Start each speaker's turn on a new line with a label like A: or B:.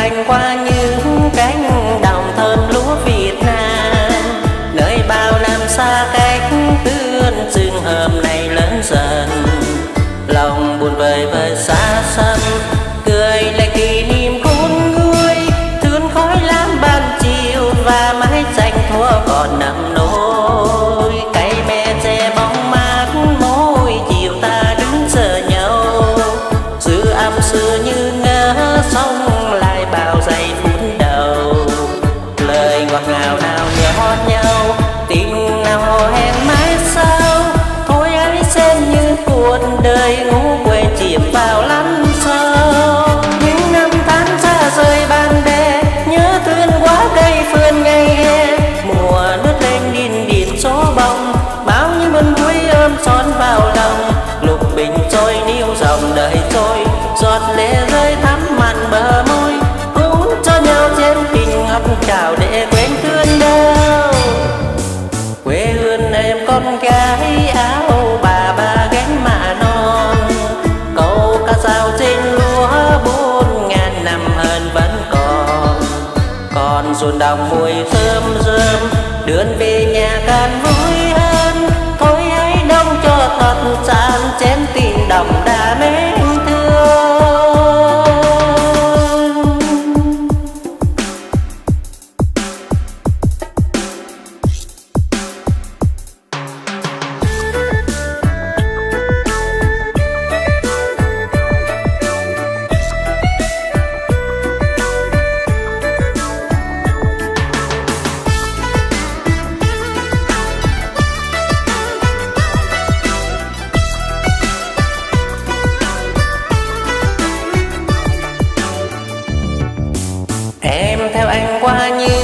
A: anh qua những cánh đồng thơm lúa Việt Nam, nơi bao năm xa cách tươn rừng hờm này lớn dần. Lòng buồn vời vời xa xăm, cười lại kỷ niệm khôn nguôi, thương khói lam ban chiều và mái tranh thua còn nằm nỗi. Cây me che bóng mát môi chiều ta đứng chờ nhau, dư âm xưa như ngỡ sông lại bao giây phút đầu. Lời ngọt ngào nào nhót nhau, tình nào hò hẹn mãi sau. Thôi hãy xem như cuộc đời ngủ quên chìm vào lắm sâu. Những năm tháng xa rời bạn bè, nhớ thương quá cây vườn ngày hè. Mùa nước lên điên điền gió bông, bao nhiêu buồn vui ôm trọn vào lòng. Lục bình trôi níu dòng đời trôi, giọt lệ rơi thắm mặn bờ môi. Hôn cho nhau trên tình ngọt ngào để quên thương đau. Quê hương em con gái áo bà gánh mạ non, câu ca dao trên lúa 4.000 năm hơn vẫn còn. Còn ruộng đồng mùi thơm rơm, đường về nhà càng vui hơn. Thôi hãy đông cho thật tràn chén tình đồng đã mến thương. Em theo anh qua như